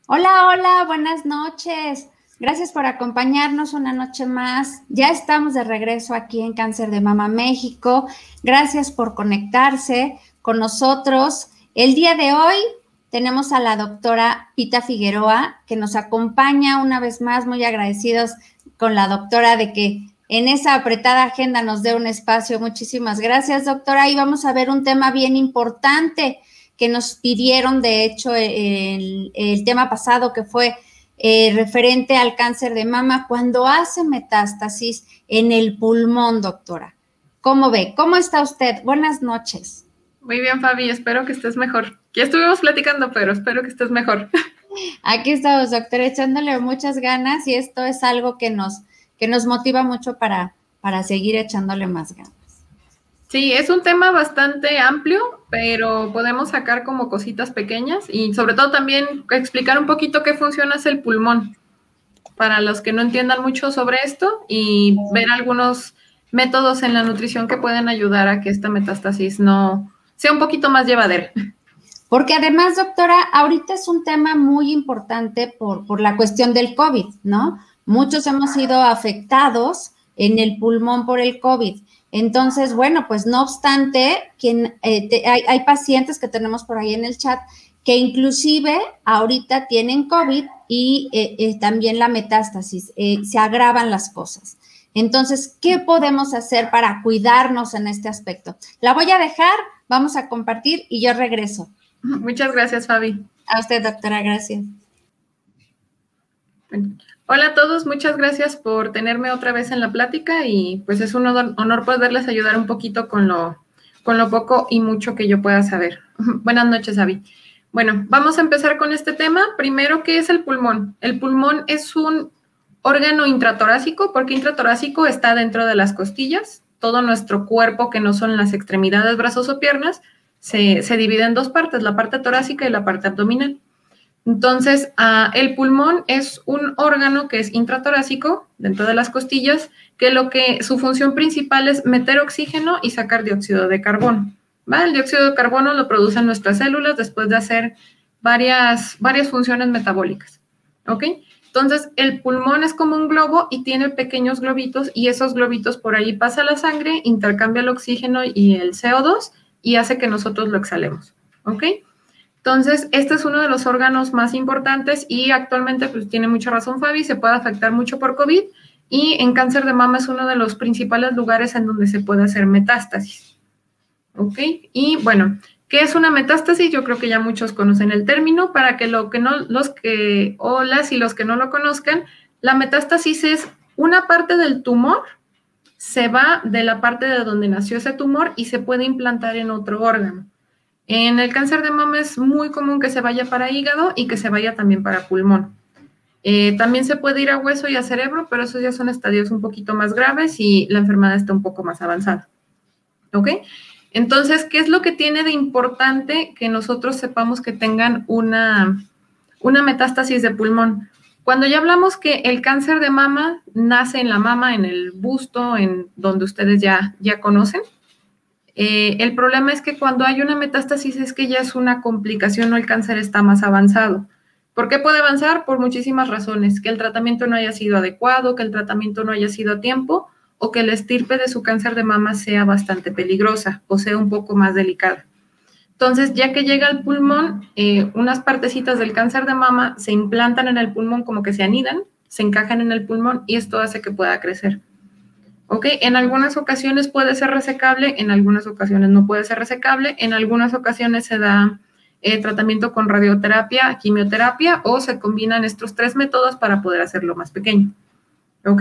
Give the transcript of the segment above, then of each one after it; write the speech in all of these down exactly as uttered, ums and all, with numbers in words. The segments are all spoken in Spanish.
Hola, hola, buenas noches. Gracias por acompañarnos una noche más. Ya estamos de regreso aquí en Cáncer de Mama México. Gracias por conectarse con nosotros. El día de hoy tenemos a la doctora Pita Figueroa, que nos acompaña una vez más, muy agradecidos con la doctora de que en esa apretada agenda nos dé un espacio. Muchísimas gracias, doctora. Y vamos a ver un tema bien importante que nos pidieron, de hecho, el, el tema pasado que fue eh, referente al cáncer de mama, cuando hace metástasis en el pulmón, doctora. ¿Cómo ve? ¿Cómo está usted? Buenas noches. Muy bien, Fabi, espero que estés mejor. Ya estuvimos platicando, pero espero que estés mejor. Aquí estamos, doctora, echándole muchas ganas y esto es algo que nos, que nos motiva mucho para, para seguir echándole más ganas. Sí, es un tema bastante amplio, pero podemos sacar como cositas pequeñas y sobre todo también explicar un poquito qué funciona es el pulmón para los que no entiendan mucho sobre esto y ver algunos métodos en la nutrición que pueden ayudar a que esta metástasis no sea un poquito más llevadera. Porque además, doctora, ahorita es un tema muy importante por, por la cuestión del COVID, ¿no? Muchos hemos sido afectados en el pulmón por el COVID. Entonces, bueno, pues no obstante, quien, eh, te, hay, hay pacientes que tenemos por ahí en el chat que inclusive ahorita tienen COVID y eh, eh, también la metástasis, eh, se agravan las cosas. Entonces, ¿qué podemos hacer para cuidarnos en este aspecto? La voy a dejar, vamos a compartir y yo regreso. Muchas gracias, Fabi. A usted, doctora, gracias. Hola a todos, muchas gracias por tenerme otra vez en la plática y pues es un honor poderles ayudar un poquito con lo, con lo poco y mucho que yo pueda saber. Buenas noches, Fabi. Bueno, vamos a empezar con este tema. Primero, ¿qué es el pulmón? El pulmón es un órgano intratorácico, porque intratorácico está dentro de las costillas. Todo nuestro cuerpo, que no son las extremidades, brazos o piernas, se, se divide en dos partes, la parte torácica y la parte abdominal. Entonces, uh, el pulmón es un órgano que es intratorácico, dentro de las costillas, que lo que su función principal es meter oxígeno y sacar dióxido de carbono. ¿Va? El dióxido de carbono lo producen nuestras células después de hacer varias, varias funciones metabólicas. ¿Ok? Entonces, el pulmón es como un globo y tiene pequeños globitos y esos globitos por ahí pasa la sangre, intercambia el oxígeno y el C O dos y hace que nosotros lo exhalemos. ¿Ok? Entonces, este es uno de los órganos más importantes y actualmente, pues tiene mucha razón Fabi, se puede afectar mucho por COVID y en cáncer de mama es uno de los principales lugares en donde se puede hacer metástasis. ¿Ok? Y bueno, ¿qué es una metástasis? Yo creo que ya muchos conocen el término. Para que, lo que no, los que, o las y los que no lo conozcan, la metástasis es una parte del tumor, se va de la parte de donde nació ese tumor y se puede implantar en otro órgano. En el cáncer de mama es muy común que se vaya para hígado y que se vaya también para pulmón. Eh, también se puede ir a hueso y a cerebro, pero esos ya son estadios un poquito más graves y la enfermedad está un poco más avanzada. ¿Ok? Entonces, ¿qué es lo que tiene de importante que nosotros sepamos que tengan una, una metástasis de pulmón? Cuando ya hablamos que el cáncer de mama nace en la mama, en el busto, en donde ustedes ya, ya conocen, Eh, el problema es que cuando hay una metástasis es que ya es una complicación o el cáncer está más avanzado. ¿Por qué puede avanzar? Por muchísimas razones. Que el tratamiento no haya sido adecuado, que el tratamiento no haya sido a tiempo o que la estirpe de su cáncer de mama sea bastante peligrosa o sea un poco más delicada. Entonces, ya que llega al pulmón, eh, unas partecitas del cáncer de mama se implantan en el pulmón como que se anidan, se encajan en el pulmón y esto hace que pueda crecer. ¿Ok? En algunas ocasiones puede ser resecable, en algunas ocasiones no puede ser resecable, en algunas ocasiones se da eh, tratamiento con radioterapia, quimioterapia o se combinan estos tres métodos para poder hacerlo más pequeño. ¿Ok?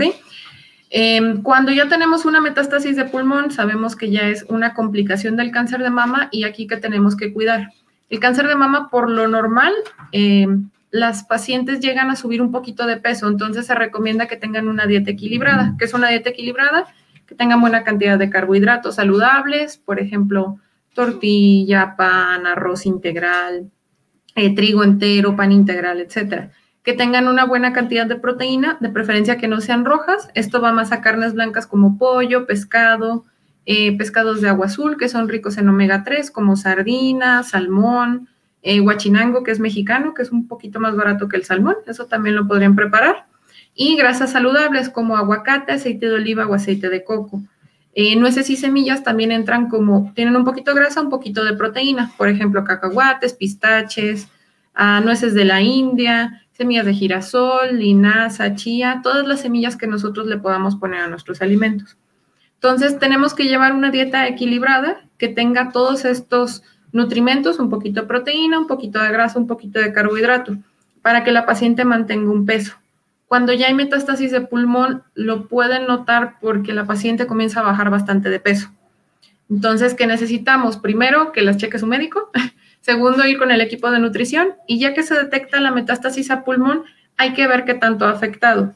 Eh, cuando ya tenemos una metástasis de pulmón, sabemos que ya es una complicación del cáncer de mama y aquí que tenemos que cuidar. El cáncer de mama, por lo normal, eh, las pacientes llegan a subir un poquito de peso, entonces se recomienda que tengan una dieta equilibrada. ¿Qué es una dieta equilibrada? Que tengan buena cantidad de carbohidratos saludables, por ejemplo, tortilla, pan, arroz integral, eh, trigo entero, pan integral, etcétera. Que tengan una buena cantidad de proteína, de preferencia que no sean rojas. Esto va más a carnes blancas como pollo, pescado, eh, pescados de agua azul, que son ricos en omega tres, como sardina, salmón, eh, huachinango, que es mexicano, que es un poquito más barato que el salmón, eso también lo podrían preparar. Y grasas saludables como aguacate, aceite de oliva o aceite de coco. Eh, nueces y semillas también entran como, tienen un poquito de grasa, un poquito de proteína, por ejemplo, cacahuates, pistaches, uh, nueces de la India, semillas de girasol, linaza, chía, todas las semillas que nosotros le podamos poner a nuestros alimentos. Entonces, tenemos que llevar una dieta equilibrada que tenga todos estos nutrimentos, un poquito de proteína, un poquito de grasa, un poquito de carbohidrato, para que la paciente mantenga un peso. Cuando ya hay metástasis de pulmón, lo pueden notar porque la paciente comienza a bajar bastante de peso. Entonces, ¿qué necesitamos? Primero, que las cheque su médico. Segundo, ir con el equipo de nutrición. Y ya que se detecta la metástasis a pulmón, hay que ver qué tanto ha afectado.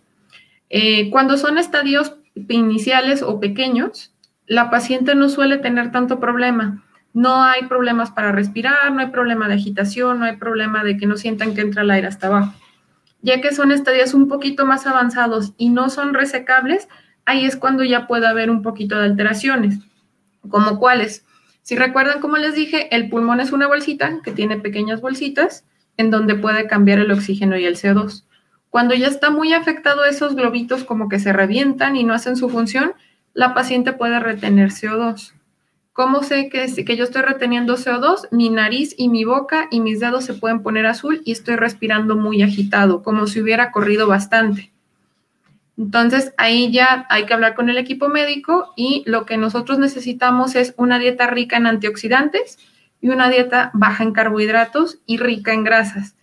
Eh, cuando son estadios iniciales o pequeños, la paciente no suele tener tanto problema. No hay problemas para respirar, no hay problema de agitación, no hay problema de que no sientan que entra el aire hasta abajo. Ya que son estadios un poquito más avanzados y no son resecables, ahí es cuando ya puede haber un poquito de alteraciones. ¿Como cuáles? Si recuerdan, como les dije, el pulmón es una bolsita que tiene pequeñas bolsitas en donde puede cambiar el oxígeno y el C O dos. Cuando ya está muy afectado, esos globitos como que se revientan y no hacen su función, la paciente puede retener C O dos. ¿Cómo sé que, que yo estoy reteniendo C O dos? Mi nariz y mi boca y mis dedos se pueden poner azul y estoy respirando muy agitado, como si hubiera corrido bastante. Entonces, ahí ya hay que hablar con el equipo médico y lo que nosotros necesitamos es una dieta rica en antioxidantes y una dieta baja en carbohidratos y rica en grasas.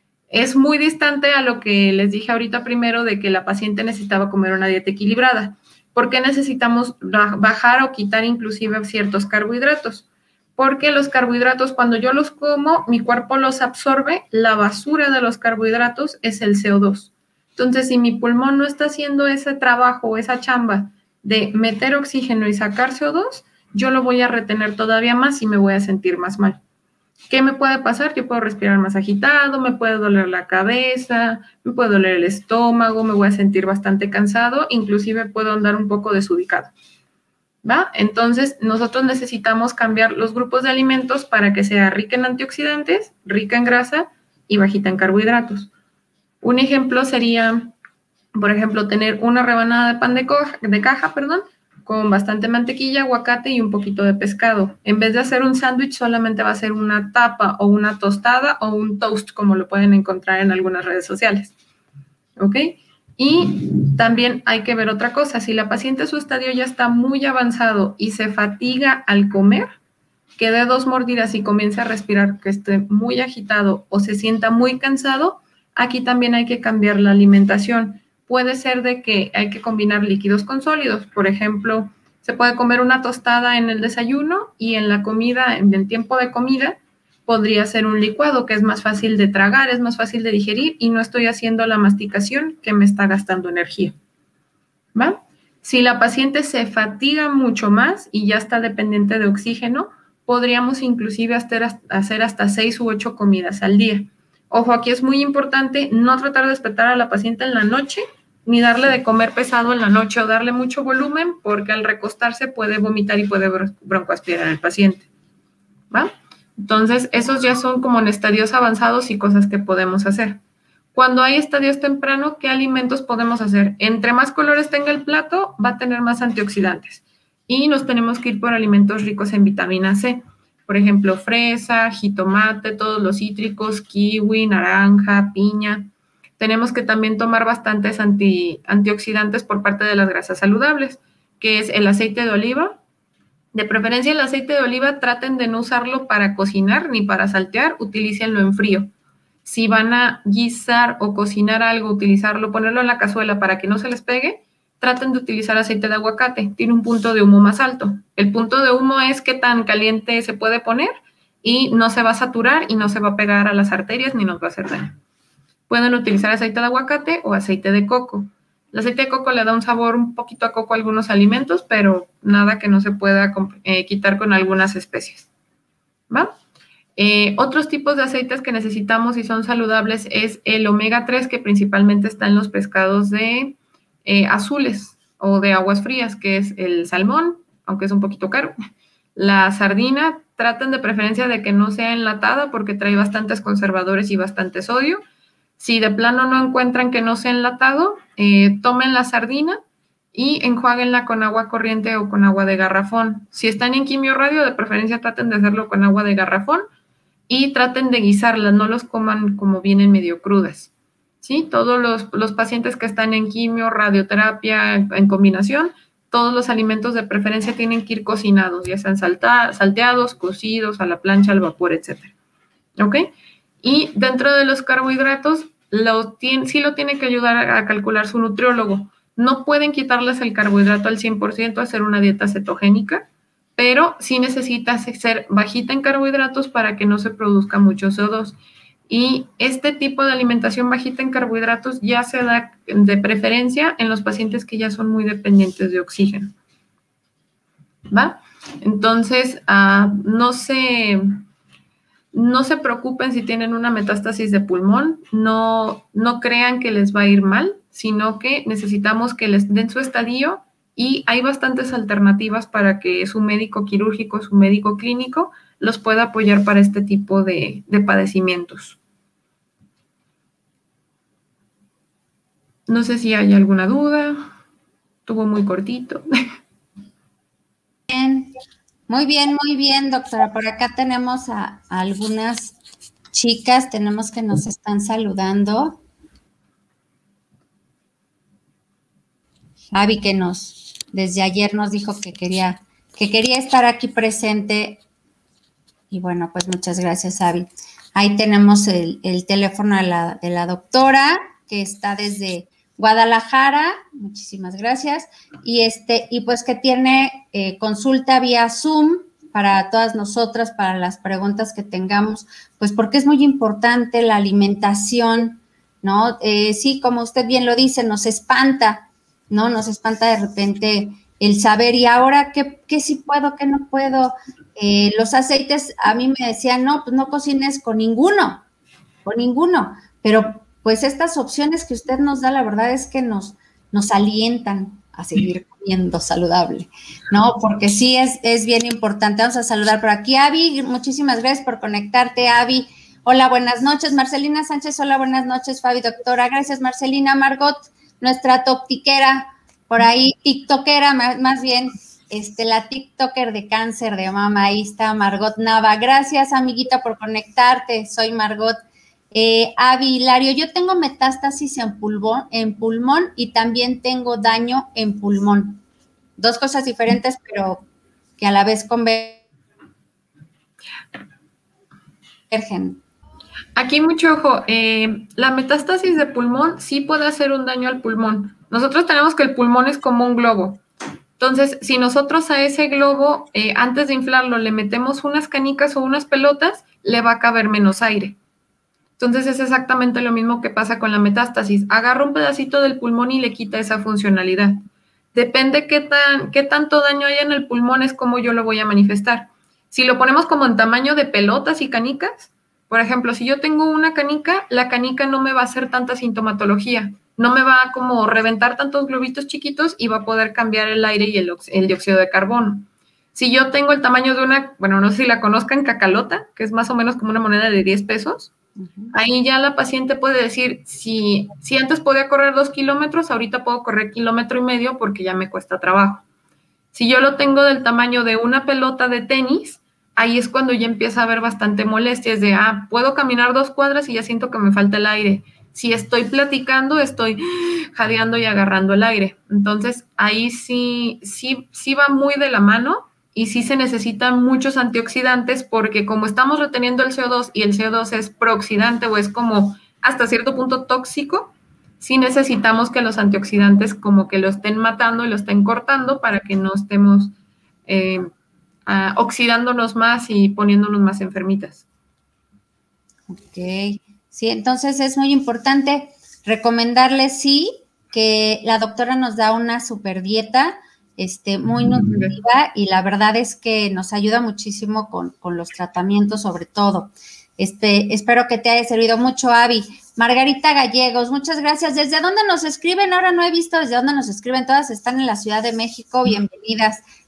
Es muy distante a lo que les dije ahorita primero de que la paciente necesitaba comer una dieta equilibrada. ¿Por qué necesitamos bajar o quitar inclusive ciertos carbohidratos? Porque los carbohidratos, cuando yo los como, mi cuerpo los absorbe, la basura de los carbohidratos es el C O dos. Entonces, si mi pulmón no está haciendo ese trabajo o esa chamba de meter oxígeno y sacar C O dos, yo lo voy a retener todavía más y me voy a sentir más mal. ¿Qué me puede pasar? Yo puedo respirar más agitado, me puede doler la cabeza, me puede doler el estómago, me voy a sentir bastante cansado, inclusive puedo andar un poco desubicado, ¿va? Entonces, nosotros necesitamos cambiar los grupos de alimentos para que sea rica en antioxidantes, rica en grasa y bajita en carbohidratos. Un ejemplo sería, por ejemplo, tener una rebanada de pan de, coja, de caja, perdón, con bastante mantequilla, aguacate y un poquito de pescado. En vez de hacer un sándwich, solamente va a ser una tapa o una tostada o un toast, como lo pueden encontrar en algunas redes sociales. ¿Ok? Y también hay que ver otra cosa. Si la paciente su estadio ya está muy avanzado y se fatiga al comer, que dé dos mordidas y comience a respirar, que esté muy agitado o se sienta muy cansado, aquí también hay que cambiar la alimentación. Puede ser de que hay que combinar líquidos con sólidos. Por ejemplo, se puede comer una tostada en el desayuno y en la comida, en el tiempo de comida, podría ser un licuado que es más fácil de tragar, es más fácil de digerir y no estoy haciendo la masticación que me está gastando energía. ¿Va? Si la paciente se fatiga mucho más y ya está dependiente de oxígeno, podríamos inclusive hacer hasta seis u ocho comidas al día. Ojo, aquí es muy importante no tratar de despertar a la paciente en la noche, ni darle de comer pesado en la noche o darle mucho volumen, porque al recostarse puede vomitar y puede broncoaspirar al paciente. ¿Va? Entonces, esos ya son como en estadios avanzados y cosas que podemos hacer. Cuando hay estadios tempranos, ¿qué alimentos podemos hacer? Entre más colores tenga el plato, va a tener más antioxidantes. Y nos tenemos que ir por alimentos ricos en vitamina C. Por ejemplo, fresa, jitomate, todos los cítricos, kiwi, naranja, piña. Tenemos que también tomar bastantes anti, antioxidantes por parte de las grasas saludables, que es el aceite de oliva. De preferencia, el aceite de oliva traten de no usarlo para cocinar ni para saltear, utilícenlo en frío. Si van a guisar o cocinar algo, utilizarlo, ponerlo en la cazuela para que no se les pegue, traten de utilizar aceite de aguacate, tiene un punto de humo más alto. El punto de humo es qué tan caliente se puede poner y no se va a saturar y no se va a pegar a las arterias ni nos va a hacer daño. Pueden utilizar aceite de aguacate o aceite de coco. El aceite de coco le da un sabor un poquito a coco a algunos alimentos, pero nada que no se pueda eh, quitar con algunas especies. ¿Va? Eh, otros tipos de aceites que necesitamos y son saludables es el omega tres, que principalmente está en los pescados de Eh, azules o de aguas frías, que es el salmón, aunque es un poquito caro, la sardina, traten de preferencia de que no sea enlatada porque trae bastantes conservadores y bastante sodio. Si de plano no encuentran que no sea enlatado, eh, tomen la sardina y enjuáguenla con agua corriente o con agua de garrafón. Si están en quimio radio, de preferencia traten de hacerlo con agua de garrafón y traten de guisarlas, no los coman como vienen medio crudas. ¿Sí? Todos los, los pacientes que están en quimio, radioterapia, en, en combinación, todos los alimentos de preferencia tienen que ir cocinados, ya sean salta, salteados, cocidos, a la plancha, al vapor, etcétera. ¿Ok? Y dentro de los carbohidratos, lo tiene, sí lo tiene que ayudar a, a calcular su nutriólogo. No pueden quitarles el carbohidrato al cien por ciento, hacer una dieta cetogénica, pero sí necesita ser bajita en carbohidratos para que no se produzca mucho C O dos. Y este tipo de alimentación bajita en carbohidratos ya se da de preferencia en los pacientes que ya son muy dependientes de oxígeno. ¿Va? Entonces, uh, no se... No se preocupen si tienen una metástasis de pulmón, no, no crean que les va a ir mal, sino que necesitamos que les den su estadio y hay bastantes alternativas para que su médico quirúrgico, su médico clínico, los pueda apoyar para este tipo de, de padecimientos. No sé si hay alguna duda, estuvo muy cortito. Bien. Muy bien, muy bien, doctora. Por acá tenemos a, a algunas chicas, tenemos que nos están saludando. Javi, que nos, desde ayer nos dijo que quería, que quería estar aquí presente. Y bueno, pues muchas gracias, Javi. Ahí tenemos el, el teléfono de la, de la doctora, que está desde Guadalajara, muchísimas gracias, y este, y pues que tiene eh, consulta vía Zoom para todas nosotras, para las preguntas que tengamos, pues porque es muy importante la alimentación, ¿no? Eh, sí, como usted bien lo dice, nos espanta, ¿no? Nos espanta de repente el saber, y ahora qué, qué sí puedo, qué no puedo. Eh, los aceites, a mí me decían, no, pues no cocines con ninguno, con ninguno, pero pues estas opciones que usted nos da, la verdad es que nos, nos alientan a seguir comiendo saludable, ¿no? Porque sí es, es bien importante. Vamos a saludar por aquí. Avi, muchísimas gracias por conectarte, Avi. Hola, buenas noches. Marcelina Sánchez, hola, buenas noches, Fabi, doctora. Gracias, Marcelina. Margot, nuestra toptiquera, por ahí, tiktokera, más bien, este, la tiktoker de cáncer de mama. Ahí está Margot Nava. Gracias, amiguita, por conectarte. Soy Margot. Eh, Avi, Hilario, yo tengo metástasis en pulmón, en pulmón y también tengo daño en pulmón. Dos cosas diferentes, pero que a la vez convergen. Aquí mucho ojo, eh, la metástasis de pulmón sí puede hacer un daño al pulmón. Nosotros tenemos que el pulmón es como un globo. Entonces, si nosotros a ese globo, eh, antes de inflarlo, le metemos unas canicas o unas pelotas, le va a caber menos aire. Entonces es exactamente lo mismo que pasa con la metástasis. Agarra un pedacito del pulmón y le quita esa funcionalidad. Depende qué, tan, qué tanto daño haya en el pulmón es como yo lo voy a manifestar. Si lo ponemos como en tamaño de pelotas y canicas, por ejemplo, si yo tengo una canica, la canica no me va a hacer tanta sintomatología. No me va a como reventar tantos globitos chiquitos y va a poder cambiar el aire y el, el dióxido de carbono. Si yo tengo el tamaño de una, bueno, no sé si la conozcan, cacalota, que es más o menos como una moneda de diez pesos, ahí ya la paciente puede decir, si, si antes podía correr dos kilómetros, ahorita puedo correr kilómetro y medio porque ya me cuesta trabajo. Si yo lo tengo del tamaño de una pelota de tenis, ahí es cuando ya empieza a haber bastante molestia. Es de, ah, puedo caminar dos cuadras y ya siento que me falta el aire. Si estoy platicando, estoy jadeando y agarrando el aire. Entonces, ahí sí, sí, sí va muy de la mano. Y sí se necesitan muchos antioxidantes porque como estamos reteniendo el C O dos y el C O dos es prooxidante o es como hasta cierto punto tóxico, sí necesitamos que los antioxidantes como que lo estén matando y lo estén cortando para que no estemos eh, uh, oxidándonos más y poniéndonos más enfermitas. Ok, sí, entonces es muy importante recomendarles, sí, que la doctora nos da una super dieta, Este, muy nutritiva, y la verdad es que nos ayuda muchísimo con, con los tratamientos, sobre todo. Este, espero que te haya servido mucho, Avi. Margarita Gallegos, muchas gracias. ¿Desde dónde nos escriben? Ahora no he visto desde dónde nos escriben. Todas están en la Ciudad de México. Bienvenidas.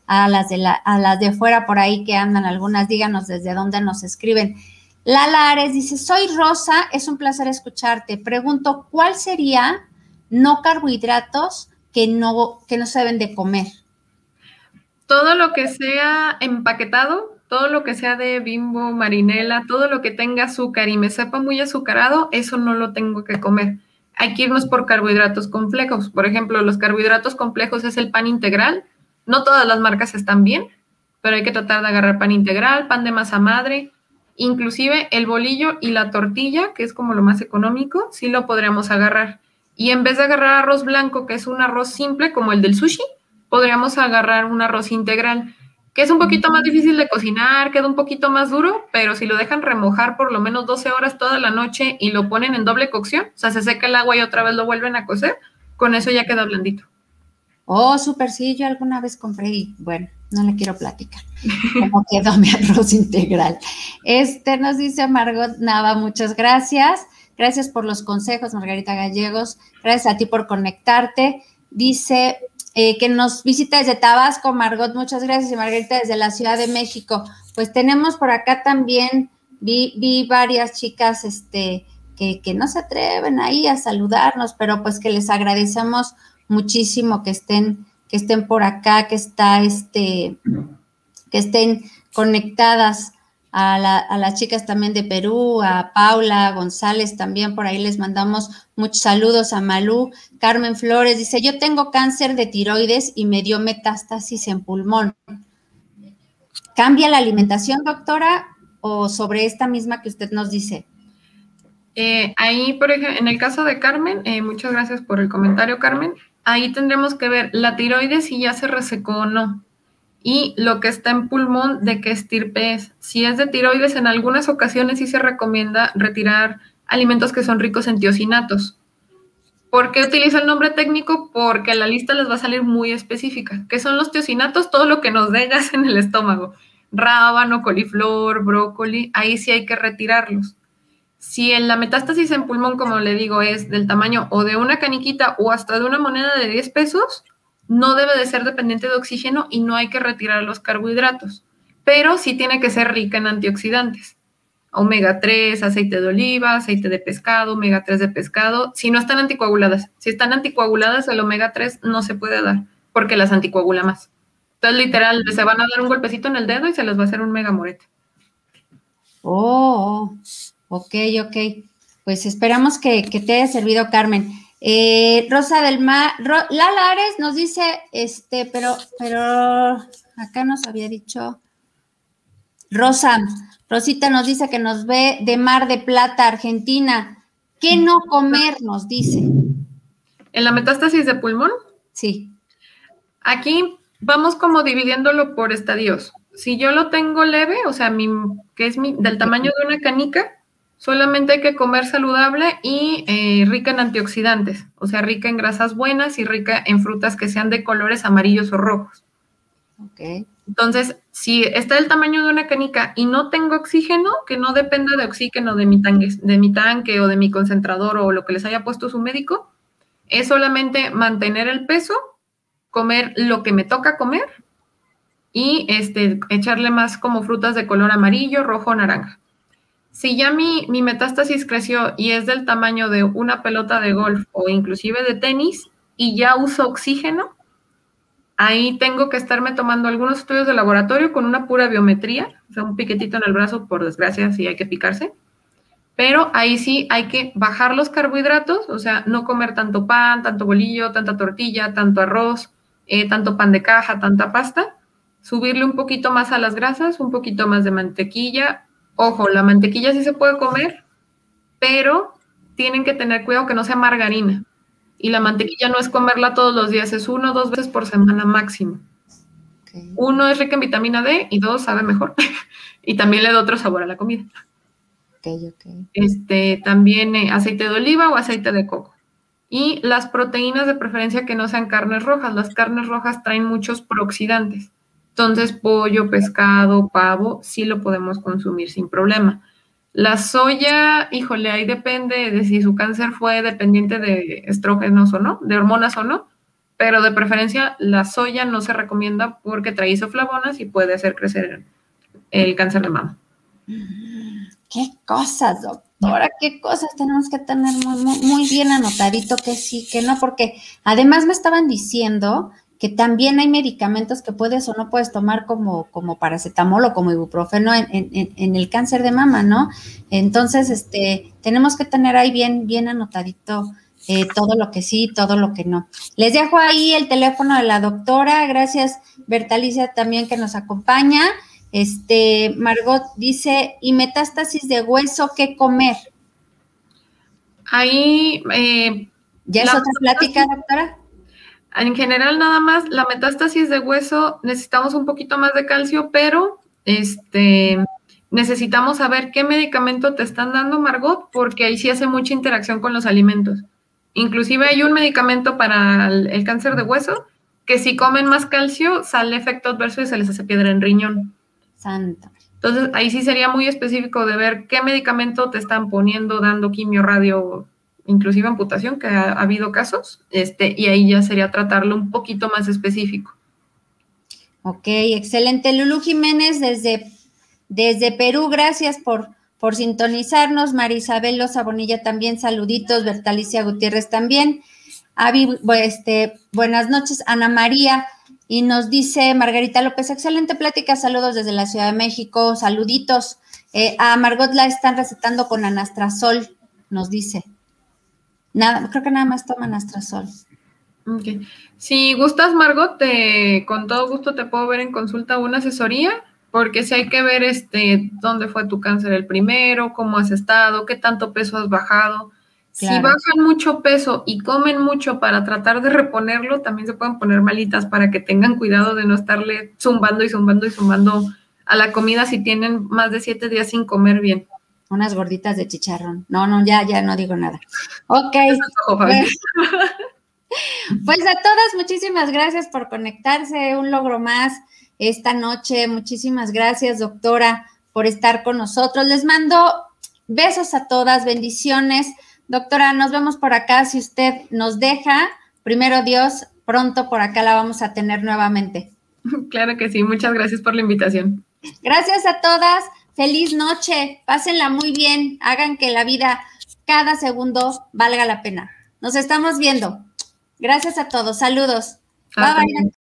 a las de la, a las de fuera por ahí que andan algunas, díganos desde dónde nos escriben. Lala Ares dice, soy Rosa, es un placer escucharte. Pregunto, ¿cuál sería no carbohidratos que no, que no se deben de comer? Todo lo que sea empaquetado, todo lo que sea de Bimbo, Marinela, todo lo que tenga azúcar y me sepa muy azucarado, eso no lo tengo que comer. Hay que irnos por carbohidratos complejos. Por ejemplo, los carbohidratos complejos es el pan integral. No todas las marcas están bien, pero hay que tratar de agarrar pan integral, pan de masa madre, inclusive el bolillo y la tortilla, que es como lo más económico, sí lo podríamos agarrar. Y en vez de agarrar arroz blanco, que es un arroz simple como el del sushi, podríamos agarrar un arroz integral, que es un poquito más difícil de cocinar, queda un poquito más duro, pero si lo dejan remojar por lo menos doce horas toda la noche y lo ponen en doble cocción, o sea, se seca el agua y otra vez lo vuelven a cocer, con eso ya queda blandito. Oh, súper, sí, yo alguna vez compré y bueno, no le quiero platicar cómo quedó mi arroz integral. Este nos dice Margot Nava, muchas gracias. Gracias por los consejos, Margarita Gallegos. Gracias a ti por conectarte. Dice eh, que nos visita desde Tabasco, Margot, muchas gracias. Y Margarita desde la Ciudad de México. Pues tenemos por acá también, vi, vi varias chicas este, que, que no se atreven ahí a saludarnos, pero pues que les agradecemos muchísimo que estén, que estén por acá, que está este, que estén conectadas a, la, a las chicas también de Perú, a Paula González también, por ahí les mandamos muchos saludos, a Malú. Carmen Flores dice, yo tengo cáncer de tiroides y me dio metástasis en pulmón. ¿Cambia la alimentación, doctora, o sobre esta misma que usted nos dice? Eh, ahí, por ejemplo, en el caso de Carmen, eh, muchas gracias por el comentario, Carmen. Ahí tendremos que ver la tiroides si ya se resecó o no. Y lo que está en pulmón, de qué estirpe es. Si es de tiroides, en algunas ocasiones sí se recomienda retirar alimentos que son ricos en tiosinatos. ¿Por qué utilizo el nombre técnico? Porque la lista les va a salir muy específica. ¿Qué son los tiosinatos? Todo lo que nos dé gas en el estómago. Rábano, coliflor, brócoli, ahí sí hay que retirarlos. Si en la metástasis en pulmón, como le digo, es del tamaño o de una caniquita o hasta de una moneda de diez pesos, no debe de ser dependiente de oxígeno y no hay que retirar los carbohidratos. Pero sí tiene que ser rica en antioxidantes. omega tres, aceite de oliva, aceite de pescado, omega tres de pescado, si no están anticoaguladas. Si están anticoaguladas, el omega tres no se puede dar porque las anticoagula más. Entonces, literal, se van a dar un golpecito en el dedo y se les va a hacer un mega morete. Oh, ok, ok. Pues esperamos que, que te haya servido, Carmen. Eh, Rosa del Mar, Ro, Lala Ares nos dice, este, pero, pero acá nos había dicho, Rosa, Rosita nos dice que nos ve de Mar de Plata, Argentina. ¿Qué no comer? Nos dice. ¿En la metástasis de pulmón? Sí. Aquí vamos como dividiéndolo por estadios. Si yo lo tengo leve, o sea, mi, que es mi, del tamaño de una canica, solamente hay que comer saludable y eh, rica en antioxidantes, o sea, rica en grasas buenas y rica en frutas que sean de colores amarillos o rojos. Ok. Entonces, si está del tamaño de una canica y no tengo oxígeno, que no dependa de oxígeno de mi, tanque, de mi tanque o de mi concentrador o lo que les haya puesto su médico, es solamente mantener el peso, comer lo que me toca comer y este, echarle más como frutas de color amarillo, rojo o naranja. Si ya mi, mi metástasis creció y es del tamaño de una pelota de golf o inclusive de tenis y ya uso oxígeno, ahí tengo que estarme tomando algunos estudios de laboratorio con una pura biometría, o sea, un piquetito en el brazo, por desgracia, sí hay que picarse. Pero ahí sí hay que bajar los carbohidratos, o sea, no comer tanto pan, tanto bolillo, tanta tortilla, tanto arroz, eh, tanto pan de caja, tanta pasta. Subirle un poquito más a las grasas, un poquito más de mantequilla. Ojo, la mantequilla sí se puede comer, pero tienen que tener cuidado que no sea margarina. Y la mantequilla no es comerla todos los días, es uno o dos veces por semana máximo. Okay. Uno, es rica en vitamina D y dos, sabe mejor. Y también le da otro sabor a la comida. Okay, okay. Este, también eh, aceite de oliva o aceite de coco. Y las proteínas de preferencia que no sean carnes rojas. Las carnes rojas traen muchos prooxidantes. Entonces, pollo, pescado, pavo, sí lo podemos consumir sin problema. La soya, híjole, ahí depende de si su cáncer fue dependiente de estrógenos o no, de hormonas o no. pero de preferencia la soya no se recomienda porque trae isoflavonas y puede hacer crecer el cáncer de mama. Qué cosas, doctora, qué cosas tenemos que tener muy, muy, muy bien anotadito que sí, que no, porque además me estaban diciendo que también hay medicamentos que puedes o no puedes tomar como, como paracetamol o como ibuprofeno en, en, en el cáncer de mama, ¿no? Entonces, este, tenemos que tener ahí bien, bien anotadito eh, todo lo que sí, todo lo que no. Les dejo ahí el teléfono de la doctora, gracias Bertalicia también que nos acompaña. Este, Margot dice, ¿y metástasis de hueso qué comer? Ahí, eh, ¿Ya es otra plática, doctora? En general, nada más, la metástasis de hueso, necesitamos un poquito más de calcio, pero este, necesitamos saber qué medicamento te están dando, Margot, porque ahí sí hace mucha interacción con los alimentos. Inclusive hay un medicamento para el, el cáncer de hueso que si comen más calcio, sale efecto adverso y se les hace piedra en riñón. Santa. Entonces, ahí sí sería muy específico de ver qué medicamento te están poniendo, dando quimio, radio, inclusive amputación, que ha, ha habido casos, este, y ahí ya sería tratarlo un poquito más específico. Ok, excelente. Lulú Jiménez desde, desde Perú, gracias por, por sintonizarnos. Marisabel Loza Bonilla también, saluditos. Bertalicia Gutiérrez también. Avi, este, buenas noches, Ana María. Y nos dice Margarita López, excelente plática, saludos desde la Ciudad de México, saluditos. Eh, a Margot la están recetando con anastrozol, nos dice. Nada, creo que nada más toma anastrozol. Okay. Si gustas, Margot, te, con todo gusto te puedo ver en consulta una asesoría, porque si hay que ver este, dónde fue tu cáncer el primero, cómo has estado, qué tanto peso has bajado. Claro. Si bajan mucho peso y comen mucho para tratar de reponerlo, también se pueden poner malitas para que tengan cuidado de no estarle zumbando y zumbando y zumbando a la comida si tienen más de siete días sin comer bien. Unas gorditas de chicharrón. No, no, ya, ya no digo nada. Ok. Pues, pues a todas, muchísimas gracias por conectarse. Un logro más esta noche. Muchísimas gracias, doctora, por estar con nosotros. Les mando besos a todas, bendiciones. Doctora, nos vemos por acá. Si usted nos deja, primero Dios, pronto por acá la vamos a tener nuevamente. Claro que sí. Muchas gracias por la invitación. Gracias a todas. Feliz noche. Pásenla muy bien. Hagan que la vida, cada segundo, valga la pena. Nos estamos viendo. Gracias a todos. Saludos. Bye, bye.